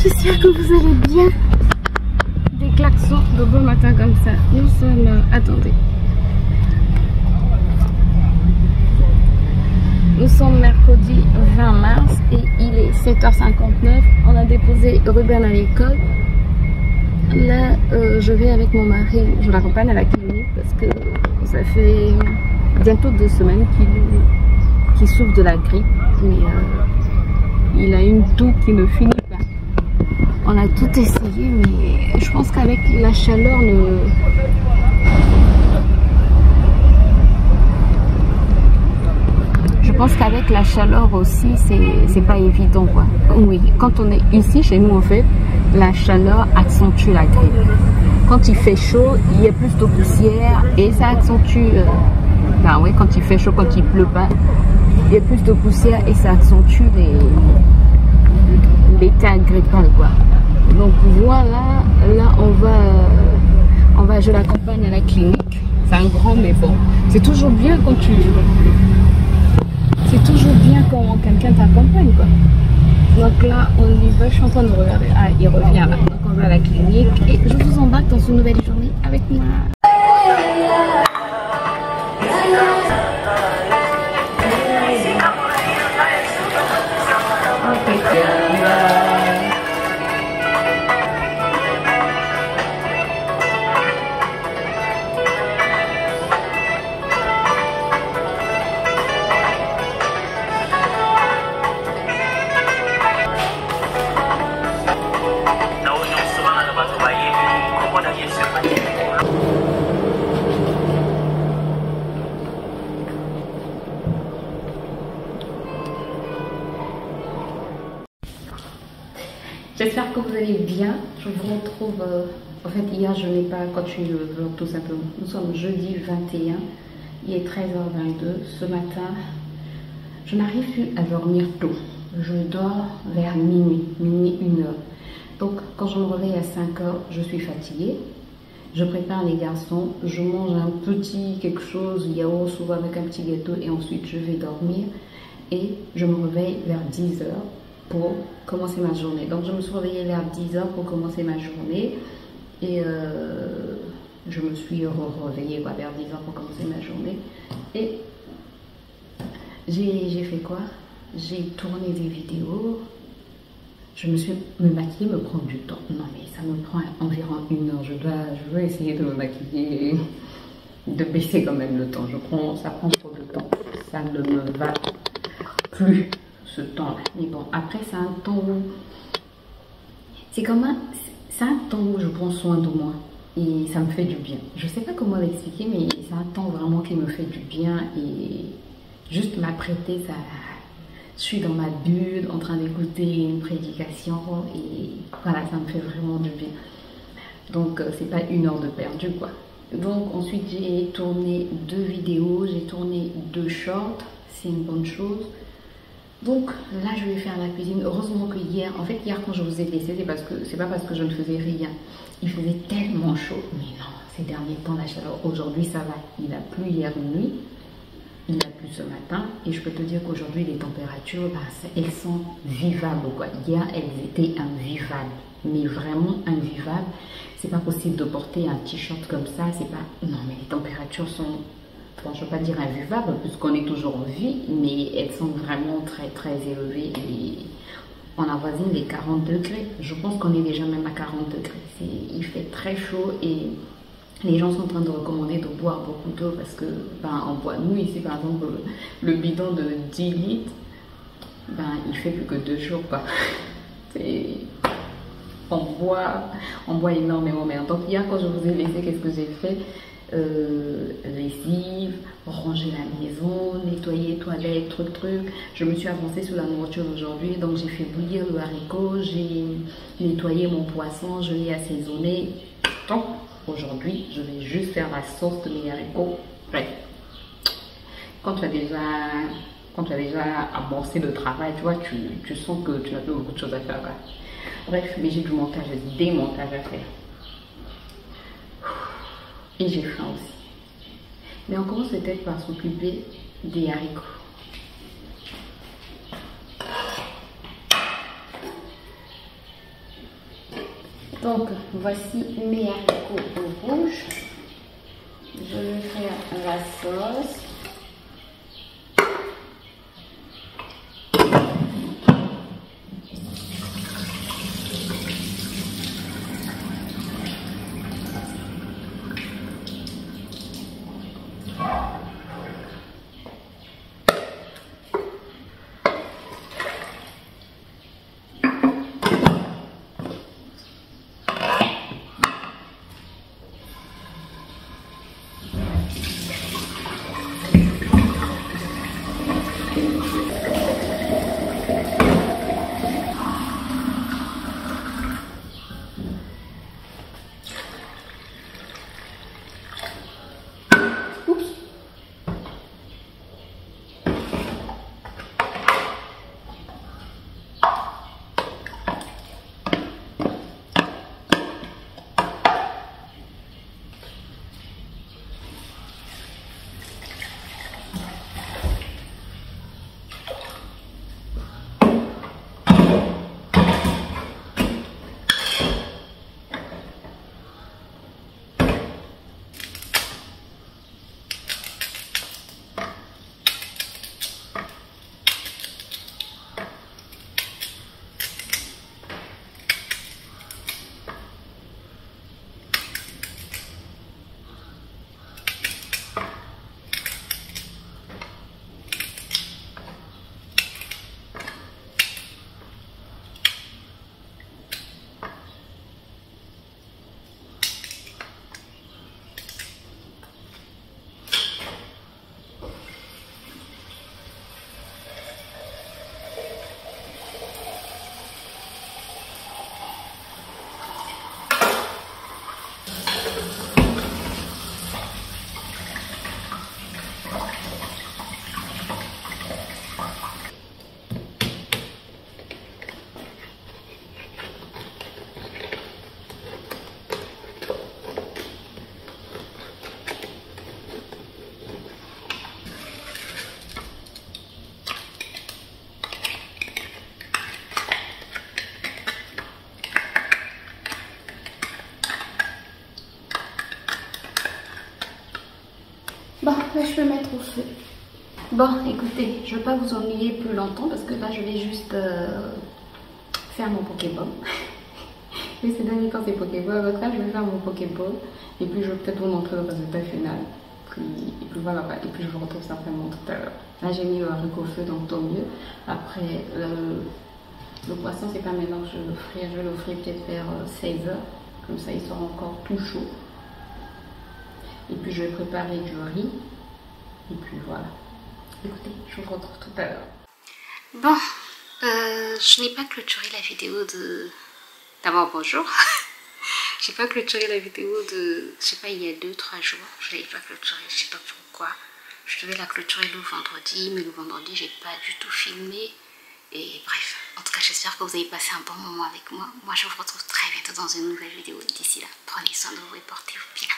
j'espère que vous allez bien. Des klaxons de bon matin comme ça. Nous sommes... attendez. Nous sommes mercredi 20 mars et il est 7h59. On a déposé Ruben à l'école. Là, je vais avec mon mari. Je l'accompagne à la clinique parce que ça fait bientôt 2 semaines qu'il souffre de la grippe. Mais il a une toux qui ne finit pas. On a tout essayé, mais je pense qu'avec la chaleur, je pense qu'avec la chaleur aussi, c'est pas évident, quoi. Oui, quand on est ici, chez nous, en fait, la chaleur accentue la grippe. Quand il fait chaud, il y a plus de poussière et ça accentue. Ben oui, quand il fait chaud, quand il pleut pas, il y a plus de poussière et ça accentue l'état grippal, quoi. Donc voilà, là je l'accompagne à la clinique. C'est un grand mais bon. C'est toujours bien quand quelqu'un t'accompagne, quoi. Donc là, on y va, je suis en train de regarder. Ah, il revient là. Donc on va à la clinique et je vous embarque dans une nouvelle journée avec moi. J'espère que vous allez bien. Je vous retrouve. En fait, hier, je n'ai pas continué le vlog tout simplement. Nous sommes jeudi 21. Il est 13h22. Ce matin, je n'arrive plus à dormir tôt. Je dors vers minuit 1h. Donc, quand je me réveille à 5h, je suis fatiguée. Je prépare les garçons. Je mange un petit quelque chose, yaourt, souvent avec un petit gâteau. Et ensuite, je vais dormir. Et je me réveille vers 10h. Pour commencer ma journée. Donc je me suis réveillée vers 10h pour commencer ma journée et je me suis réveillée vers 10h pour commencer ma journée et j'ai fait quoi? J'ai tourné des vidéos. Je me suis maquiller me prend du temps. Non mais ça me prend environ 1 heure. Je veux essayer de me maquiller, de baisser quand même le temps. Ça prend trop de temps. Ça ne me va plus. Ce temps-là. Mais bon, après, c'est un temps où... C'est un temps où je prends soin de moi. Et ça me fait du bien. Je sais pas comment l'expliquer, mais c'est un temps vraiment qui me fait du bien. Et juste m'apprêter, ça... Je suis dans ma bulle, en train d'écouter une prédication. Et voilà, ça me fait vraiment du bien. Donc, c'est pas 1 heure de perdu, quoi. Donc, ensuite, j'ai tourné 2 vidéos. J'ai tourné 2 shorts. C'est une bonne chose. Donc là je vais faire la cuisine. Heureusement que hier quand je vous ai laissé, c'est pas parce que je ne faisais rien. Il faisait tellement chaud. Mais non, ces derniers temps la chaleur, aujourd'hui ça va. Il a plu hier nuit, il a plu ce matin. Et je peux te dire qu'aujourd'hui les températures, elles sont vivables, quoi. Hier elles étaient invivables. Mais vraiment invivables. C'est pas possible de porter un t-shirt comme ça. C'est pas... Non mais les températures sont... Bon, je ne veux pas dire invivable puisqu'on est toujours en vie, mais elles sont vraiment très très élevées et on avoisine les 40 degrés. Je pense qu'on est déjà même à 40 degrés. Il fait très chaud et les gens sont en train de recommander de boire beaucoup d'eau parce que on boit, nous ici par exemple, le bidon de 10 litres, il fait plus que 2 jours, quoi. On boit énormément. Mais donc hier quand je vous ai laissé, qu'est-ce que j'ai fait? Lessive, ranger la maison, nettoyer toilettes, truc. Je me suis avancée sur la nourriture aujourd'hui, donc j'ai fait bouillir le haricot, j'ai nettoyé mon poisson, je l'ai assaisonné. Donc aujourd'hui, je vais juste faire la sauce de mes haricots. Bref, quand tu as déjà amorcé le travail, tu vois, tu sens que tu n'as plus beaucoup de choses à faire, quoi. Bref, mais j'ai du montage, des montages à faire. Et j'ai faim aussi. Mais on commence peut-être par s'occuper des haricots. Donc voici mes haricots rouges. Je vais faire la sauce. Bon, là je peux mettre au feu. Bon, écoutez, je ne vais pas vous ennuyer plus longtemps parce que là je vais juste faire mon Pokéball. Et ces derniers temps c'est Pokéball, donc là je vais faire mon Pokéball et puis je vais peut-être vous montrer le résultat final. Et puis voilà, et puis je vous retrouve certainement tout à l'heure. Là j'ai mis le haricot au feu, donc tant mieux. Après, le poisson c'est pas maintenant que je le ferai, je vais le ferai peut-être vers 16 h, comme ça il sera encore tout chaud. Et puis je vais préparer du riz. Et puis voilà. Écoutez, je vous retrouve tout à l'heure. Bon, je n'ai pas clôturé la vidéo de... D'abord bonjour. J'ai pas clôturé la vidéo de... Je sais pas, il y a 2-3 jours. Je l'avais pas clôturée, je sais pas pourquoi. Je devais la clôturer le vendredi, mais le vendredi j'ai pas du tout filmé. Et bref, en tout cas j'espère que vous avez passé un bon moment avec moi. Moi je vous retrouve très bientôt dans une nouvelle vidéo. D'ici là, prenez soin de vous et portez-vous bien.